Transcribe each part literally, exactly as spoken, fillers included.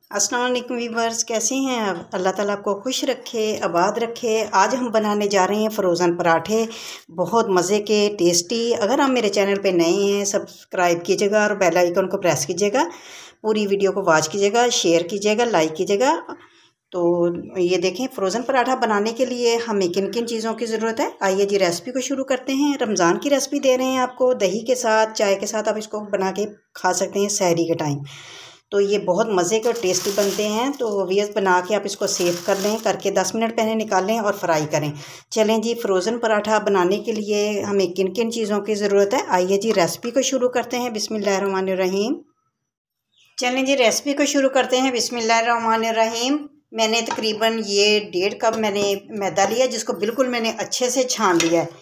अस्सलाम वालेकुम वीवर्स, कैसे हैं आप। अल्लाह ताला आपको खुश रखे, आबाद रखे। आज हम बनाने जा रहे हैं फ़्रोज़न पराठे, बहुत मज़े के, टेस्टी। अगर आप मेरे चैनल पे नए हैं, सब्सक्राइब कीजिएगा और बेल आइकन को प्रेस कीजिएगा। पूरी वीडियो को वॉच कीजिएगा, शेयर कीजिएगा, लाइक कीजिएगा। तो ये देखें, फ़्रोज़न पराठा बनाने के लिए हमें किन किन चीज़ों की ज़रूरत है। आइए जी रेसिपी को शुरू करते हैं। रमज़ान की रेसिपी दे रहे हैं आपको, दही के साथ, चाय के साथ आप इसको बना के खा सकते हैं सहरी के टाइम। तो ये बहुत मज़े के और टेस्टी बनते हैं। तो वीएस बना के आप इसको सेव कर लें, करके दस मिनट पहले निकालें और फ्राई करें। चलें जी, फ़्रोज़न पराठा बनाने के लिए हमें किन किन चीज़ों की ज़रूरत है। आइए जी रेसिपी को शुरू करते हैं। बिस्मिल्लाहिर्रहमानिर्रहीम। चलें जी रेसिपी को शुरू करते हैं। बिस्मिल्लाहिर्रहमानिर्रहीम। मैंने तकरीबन ये डेढ़ कप मैंने मैदा लिया, जिसको बिल्कुल मैंने अच्छे से छान लिया है।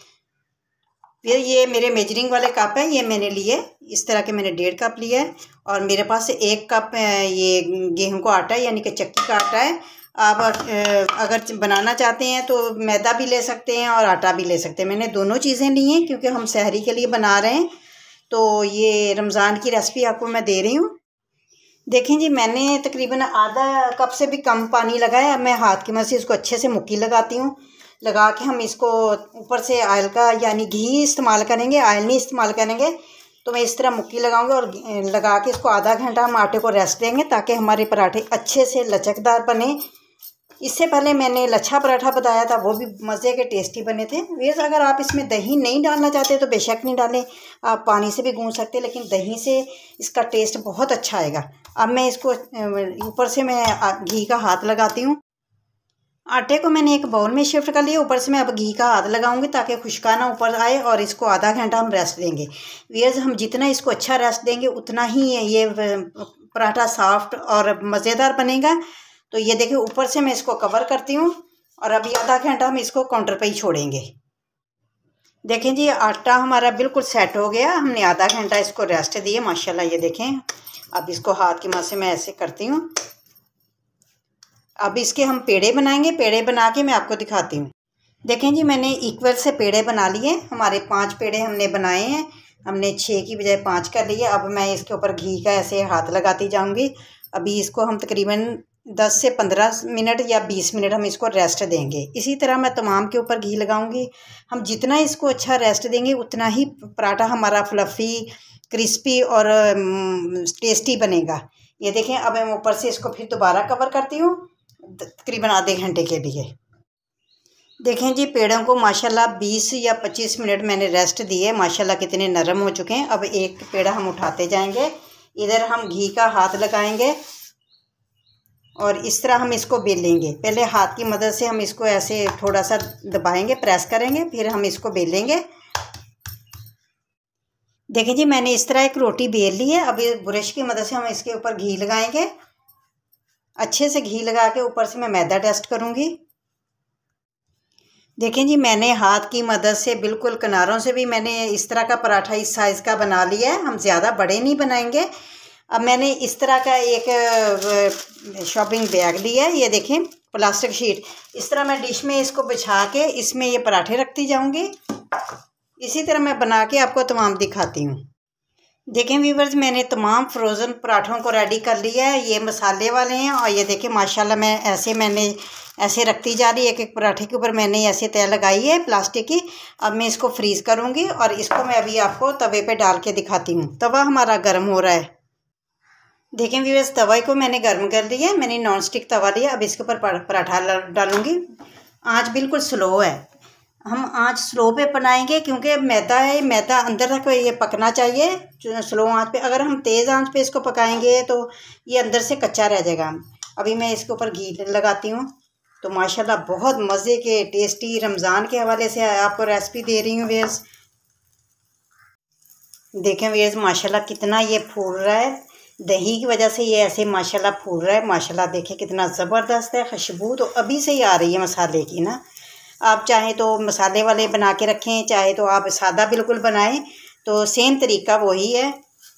फिर ये मेरे मेजरिंग वाले कप है, ये मैंने लिए इस तरह के, मैंने डेढ़ कप लिया है। और मेरे पास एक कप ये गेहूं का आटा है, यानी कि चक्की का आटा है। आप अगर बनाना चाहते हैं तो मैदा भी ले सकते हैं और आटा भी ले सकते हैं। मैंने दोनों चीज़ें ली हैं क्योंकि हम सहरी के लिए बना रहे हैं। तो ये रमज़ान की रेसिपी आपको मैं दे रही हूँ। देखें जी, मैंने तकरीबन आधा कप से भी कम पानी लगाया। मैं हाथ की मदद से इसको अच्छे से मुक्की लगाती हूँ। लगा के हम इसको ऊपर से ऑयल का यानी घी इस्तेमाल करेंगे, ऑयल नहीं इस्तेमाल करेंगे। तो मैं इस तरह मुक्की लगाऊंगी और लगा के इसको आधा घंटा हम आटे को रेस्ट देंगे, ताकि हमारे पराठे अच्छे से लचकदार बने। इससे पहले मैंने लच्छा पराठा बताया था, वो भी मज़े के टेस्टी बने थे। वैसे अगर आप इसमें दही नहीं डालना चाहते तो बेशक नहीं डालें, आप पानी से भी गूँथ सकते, लेकिन दही से इसका टेस्ट बहुत अच्छा आएगा। अब मैं इसको ऊपर से मैं घी का हाथ लगाती हूँ। आटे को मैंने एक बाउल में शिफ्ट कर लिया, ऊपर से मैं अब घी का हाथ लगाऊंगी ताकि खुशकाना ऊपर आए, और इसको आधा घंटा हम रेस्ट देंगे। व्यूअर्स, हम जितना इसको अच्छा रेस्ट देंगे उतना ही ये पराठा सॉफ्ट और मज़ेदार बनेगा। तो ये देखिए, ऊपर से मैं इसको कवर करती हूँ और अभी आधा घंटा हम इसको काउंटर पर ही छोड़ेंगे। देखें जी, आटा हमारा बिल्कुल सेट हो गया। हमने आधा घंटा इसको रेस्ट दिए माशाल्लाह। ये देखें, अब इसको हाथ की मदद से मैं ऐसे करती हूँ। अब इसके हम पेड़े बनाएंगे। पेड़े बना के मैं आपको दिखाती हूँ। देखें जी, मैंने इक्वल से पेड़े बना लिए। हमारे पांच पेड़े हमने बनाए हैं, हमने छः की बजाय पाँच कर लिए। अब मैं इसके ऊपर घी का ऐसे हाथ लगाती जाऊँगी। अभी इसको हम तकरीबन दस से पंद्रह मिनट या बीस मिनट हम इसको रेस्ट देंगे। इसी तरह मैं तमाम के ऊपर घी लगाऊंगी। हम जितना इसको अच्छा रेस्ट देंगे उतना ही पराठा हमारा फ्लफ़ी, क्रिस्पी और टेस्टी बनेगा। ये देखें, अब मैं ऊपर से इसको फिर दोबारा कवर करती हूँ तकरीबन आधे घंटे के लिए। देखें जी, पेड़ों को माशाल्लाह बीस या पच्चीस मिनट मैंने रेस्ट दिए। माशाल्लाह कितने नरम हो चुके हैं। अब एक पेड़ा हम उठाते जाएंगे, इधर हम घी का हाथ लगाएंगे और इस तरह हम इसको बेलेंगे। पहले हाथ की मदद से हम इसको ऐसे थोड़ा सा दबाएंगे, प्रेस करेंगे, फिर हम इसको बेलेंगे। देखें जी, मैंने इस तरह एक रोटी बेल ली है। अब ब्रश की मदद से हम इसके ऊपर घी लगाएंगे। अच्छे से घी लगा के ऊपर से मैं मैदा डस्ट करूँगी। देखें जी, मैंने हाथ की मदद से बिल्कुल किनारों से भी मैंने इस तरह का पराठा इस साइज़ का बना लिया है। हम ज़्यादा बड़े नहीं बनाएंगे। अब मैंने इस तरह का एक शॉपिंग बैग लिया है। ये देखें, प्लास्टिक शीट। इस तरह मैं डिश में इसको बिछा के इसमें ये पराठे रखती जाऊँगी। इसी तरह मैं बना के आपको तमाम दिखाती हूँ। देखें व्यूवर्स, मैंने तमाम फ्रोज़न पराठों को रेडी कर लिया है। ये मसाले वाले हैं और ये देखें माशाल्लाह, मैं ऐसे मैंने ऐसे रखती जा रही है। एक एक पराठे के ऊपर मैंने ऐसे तय लगाई है प्लास्टिक की। अब मैं इसको फ्रीज़ करूँगी और इसको मैं अभी आपको तवे पे डाल के दिखाती हूँ। तवा हमारा गर्म हो रहा है। देखें व्यूवर्स, तवा को मैंने गर्म कर लिया है। मैंने नॉन स्टिक तवा लिया। अब इसके ऊपर पराठा डालूँगी। आँच बिल्कुल स्लो है, हम आँच स्लो पे बनाएंगे क्योंकि मैदा है, मैदा अंदर तक ये पकना चाहिए स्लो आंच पे। अगर हम तेज़ आंच पे इसको पकाएंगे तो ये अंदर से कच्चा रह जाएगा। अभी मैं इसके ऊपर घी लगाती हूँ। तो माशाल्लाह बहुत मज़े के टेस्टी रमज़ान के हवाले से आपको रेसिपी दे रही हूँ व्यूअर्स। देखें व्यूअर्स, माशाल्लाह कितना ये फूल रहा है। दही की वजह से ये ऐसे माशाल्लाह फूल रहा है। माशाल्लाह देखें कितना ज़बरदस्त है। खुशबू तो अभी से ही आ रही है मसाले की ना। आप चाहें तो मसाले वाले बना के रखें, चाहे तो आप सादा बिल्कुल बनाएं, तो सेम तरीका वही है।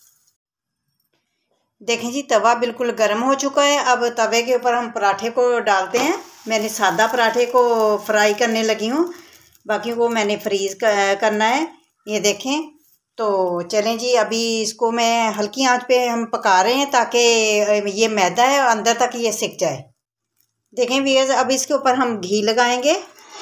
देखें जी, तवा बिल्कुल गर्म हो चुका है। अब तवे के ऊपर हम पराठे को डालते हैं। मैंने सादा पराठे को फ्राई करने लगी हूँ, बाकी को मैंने फ्रीज़ करना है। ये देखें, तो चलें जी, अभी इसको मैं हल्की आंच पे हम पका रहे हैं ताकि ये मैदा है अंदर तक ये सिक जाए। देखें व्यूअर्स, अब इसके ऊपर हम घी लगाएंगे।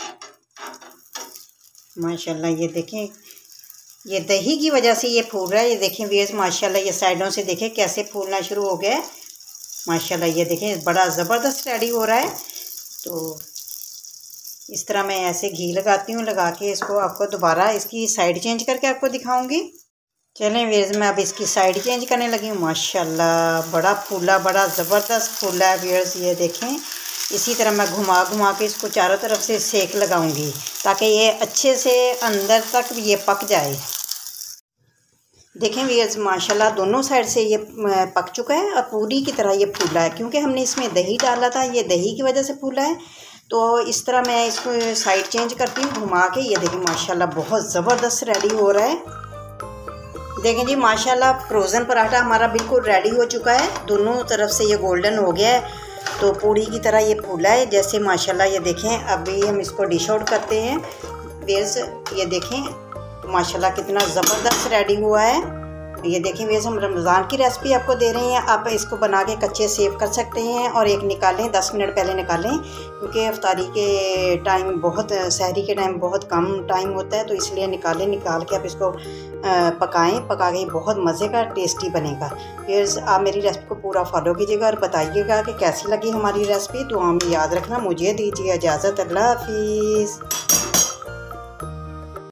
माशाल्लाह ये देखें, ये दही की वजह से ये फूल रहा है। ये देखें व्यूअर्स, माशाल्लाह ये साइडों से देखें कैसे फूलना शुरू हो गया है। माशाल्लाह ये देखें बड़ा ज़बरदस्त रेडी हो रहा है। तो इस तरह मैं ऐसे घी लगाती हूँ, लगा के इसको आपको दोबारा इसकी साइड चेंज करके आपको दिखाऊंगी। चलें व्यूअर्स, मैं अब इसकी साइड चेंज करने लगी हूँ। माशाल्लाह बड़ा फूला, बड़ा ज़बरदस्त फूला है व्यूअर्स। ये देखें, इसी तरह मैं घुमा घुमा के इसको चारों तरफ से सेक लगाऊंगी ताकि ये अच्छे से अंदर तक ये पक जाए। देखें व्यूअर्स, माशाल्लाह दोनों साइड से ये पक चुका है और पूरी की तरह ये फूला है, क्योंकि हमने इसमें दही डाला था, ये दही की वजह से फूला है। तो इस तरह मैं इसको साइड चेंज करती हूँ घुमा के। ये देखें माशाल्लाह बहुत ज़बरदस्त रेडी हो रहा है। देखें जी माशाल्लाह फ्रोज़न पराठा हमारा बिल्कुल रेडी हो चुका है। दोनों तरफ से ये गोल्डन हो गया है, तो पूरी की तरह ये फूला है जैसे। माशाल्लाह ये देखें, अभी हम इसको डिश आउट करते हैं व्यूअर्स। ये देखें माशाल्लाह कितना ज़बरदस्त रेडी हुआ है। ये देखें व्यूअर्स, हम रमज़ान की रेसिपी आपको दे रहे हैं। आप इसको बना के कच्चे सेव कर सकते हैं और एक निकालें, दस मिनट पहले निकालें, क्योंकि इफ्तारी के टाइम बहुत, सहरी के टाइम बहुत कम टाइम होता है, तो इसलिए निकालें। निकाल के आप इसको पकाएं, पका के बहुत मज़े का टेस्टी बनेगा। व्यूअर्स, आप मेरी रेसिपी को पूरा फॉलो कीजिएगा और बताइएगा कि कैसी लगी हमारी रेसिपी। तो हमें याद रखना। मुझे दीजिए इजाज़त। अल्लाह हाफिज़।